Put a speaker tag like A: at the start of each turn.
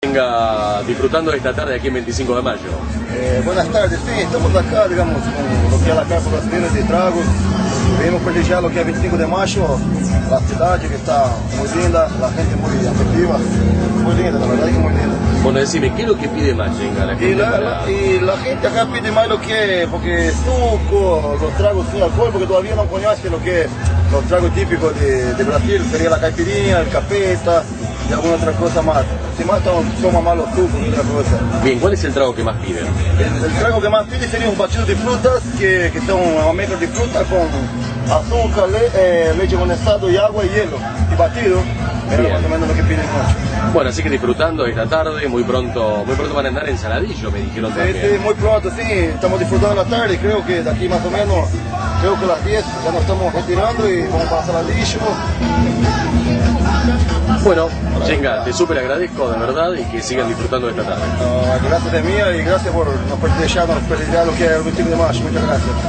A: Venga disfrutando de esta tarde aquí en 25 de mayo.
B: Buenas tardes, sí, estamos acá, digamos, con lo que es la Carpa Brasileña de Tragos. Venimos prestigiar lo que es 25 de mayo, la ciudad que está muy linda, la gente muy afectiva, muy linda, la verdad que muy linda.
A: Bueno, decime, ¿qué es lo que pide Mayenga la gente?
B: Y la gente acá pide más lo que, porque suco, los tragos sin alcohol, porque todavía no conoce lo que es los tragos típicos de Brasil, sería la caipirinha, el capeta y alguna otra cosa más. Si más toma más los sucos y otra cosa.
A: Bien, ¿cuál es el trago que más piden?
B: El trago que más pide sería un batido de frutas, que son una mezcla de fruta con azúcar, leche condensado y agua y hielo, y batido. Es más o menos lo que piden mucho.
A: Bueno, así que disfrutando esta tarde, muy pronto van a andar en Saladillo, me dijeron también.
B: Sí, muy pronto, sí, estamos disfrutando la tarde, creo que de aquí más o menos, creo que a las 10 ya nos estamos retirando y vamos para Saladillo.
A: Bueno, Mayenga, te súper agradezco de verdad y que sigan disfrutando de esta tarde.
B: Gracias de mía y gracias por nos prestigiar lo que es el 25 de mayo, muchas gracias.